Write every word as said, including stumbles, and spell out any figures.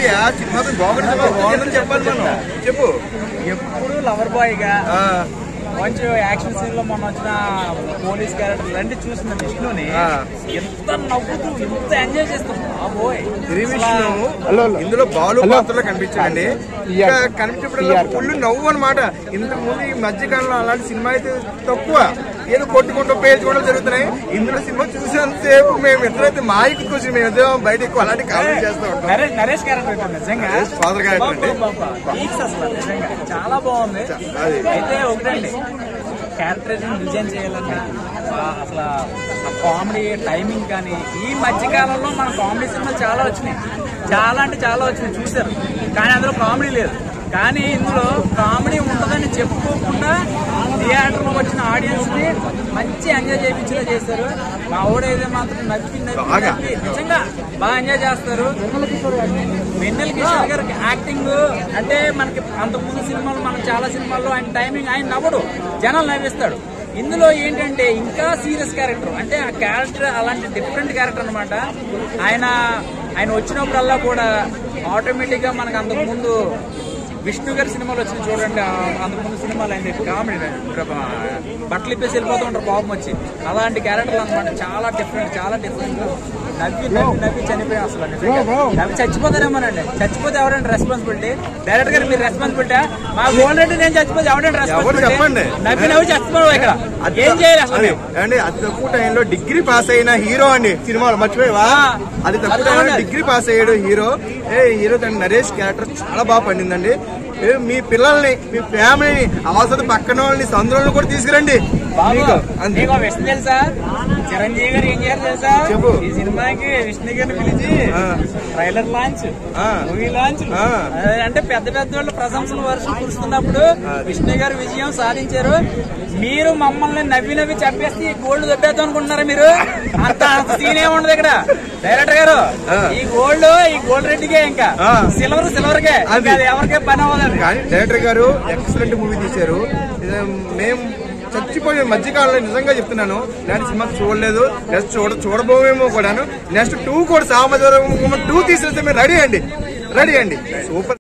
ఆ సినిమా బాగుంటుంది బాగుందని చెప్పాలి మనం. చెప్పు. ఎప్పుడు లవర్ బాయ్ గా కొంచెం యాక్షన్ సీన్ లో మొన్న వచ్చిన పోలీస్ క్యారెక్టర్ ఇలాంటి చూసిన విష్ణుని ఎంత నవ్వుతూ ఎంత ఎంజాయ్ చేస్తాం. ఇందులో బాలు పాత్రలో కనిపించాడండి. కనిపించినప్పుడు ఫుల్ నవ్వు అనమాట. ఇంతకు ముందు ఈ మధ్యకాలంలో అలాంటి సినిమా అయితే తక్కువ, ఏదో కొట్టుకుంటూ పేర్చుకోవడం జరుగుతున్నాయి. ఇందులో సినిమా చూసేంతసేపు మేము ఎప్పుడైతే మా ఎక్కువ వచ్చి మేము ఎదురు బయట ఎక్కువ అలాంటి కామెంట్ చేస్తూ ఉంటాం. నరేష్ క్యారెక్టర్ నిజంగా ఫాదర్ క్యారెక్టర్ నిజంగా చాలా బాగుంది. అయితే ఒకటండి, క్యారెక్టరైజేషన్ డిజైన్ చేయాలంటే అసలు ఆ కామెడీ టైమింగ్ కానీ ఈ మధ్యకాలంలో మన కామెడీ సినిమాలు చాలా వచ్చినాయి, చాలా అంటే చాలా వచ్చినాయి చూసారు. కానీ అందులో కామెడీ లేదు. కానీ ఇందులో కామెడీ ఉంటుందని చెప్పుకోకుండా థియేటర్లో వచ్చిన ఆడియన్స్ ని మంచి ఎంజాయ్ చేయించేలా చేశారు. మా ఓడైతే మాత్రం నవ్వి నవ్వి నవ్వి నిజంగా బాగా ఎంజాయ్ చేస్తారు. వెన్నెల కిషోర్ గారికి యాక్టింగ్ అంటే మనకి అంతకుముందు సినిమాలు మనం చాలా సినిమాల్లో ఆయన టైమింగ్ ఆయన నవ్వడు, జనాలు నవ్విస్తాడు. ఇందులో ఏంటంటే ఇంకా సీరియస్ క్యారెక్టర్, అంటే ఆ క్యారెక్టర్ అలాంటి డిఫరెంట్ క్యారెక్టర్ అనమాట. ఆయన ఆయన వచ్చినప్పుడల్లా కూడా ఆటోమేటిక్ గా మనకు అంతకుముందు విష్ణు గారి సినిమాలు వచ్చిన చూడండి, అంతకుముందు సినిమాలు అయింది కామెడీ బట్టలు ఇప్పేసి వెళ్ళిపోతూ ఉంటారు కోపం వచ్చి, అలాంటి క్యారెక్టర్లు అనమాట. చాలా డిఫరెంట్ చాలా డిఫరెంట్. నవ్వి నవ్వి నవ్వి చనిపోయి అసలు నవ్వి చచ్చిపోతారేమోనండి. చచ్చిపోతే ఎవరండి రెస్పాన్సిబిలిటీ? డైరెక్టర్ గారు మీరు రెస్పాన్సిబిలిటీ? మా ఆల్రెడీ నేను చచ్చిపోతే ఎవరండి రెస్పాన్సిబిలిటీ? నవ్వి నవ్వి చచ్చిపోవడం ఇక్కడ ఏం చేయాలి అసలు అండి? అతి తక్కువ టైంలో డిగ్రీ పాస్ అయిన హీరో అండి సినిమాలో, మర్చిపోయావా? అది తక్కువ టైంలో డిగ్రీ పాస్ అయ్యాడు హీరో. ఏ హీరో తన నరేష్ క్యారెక్టర్ చాలా బాగా పండిందండి. మీ పిల్లల్ని మీ ఫ్యామిలీని అవసరం పక్కన వాళ్ళని సందులను కూడా తీసుకురండి. విష్ణు తెలుసా? చిరంజీవి గారు ఏం చేయాలి తెలుసా? ఈ సినిమాకి విష్ణు గారిని పిలిచి ట్రైలర్ లాంచ్, మూవీ లాంచ్ అంటే పెద్ద పెద్ద వాళ్ళు ప్రశంసలు వర్షం కురుస్తున్నప్పుడు విష్ణు గారు విజయం సాధించారు. మీరు మమ్మల్ని నవ్వి నవ్వి చెప్పేస్తే ఈ గోల్డ్ దొబ్బేద్దాం అనుకుంటున్నారా మీరు? అంత అంత సీన్ ఏమి ఉండదు ఇక్కడ. డైరెక్టర్ గారు ఈ గోల్డ్ ఈ గోల్డ్ రెడ్డికే, ఇంకా సిల్వర్ సిల్వర్ కే, అది ఎవరికే పని అవ్వలేదు. కానీ డైరెక్టర్ గారు ఎక్సలెంట్ మూవీ తీశారు. మేము చచ్చిపోయే మధ్యకాలంలో నిజంగా చెప్తున్నాను, ఇలాంటి సినిమా చూడలేదు, నెక్స్ట్ చూడ చూడబోమేమో కూడాను. నెక్స్ట్ టూ కూడా సామాజిక టూ తీసేస్తే మేము రెడీ అండి రెడీ అండి సూపర్.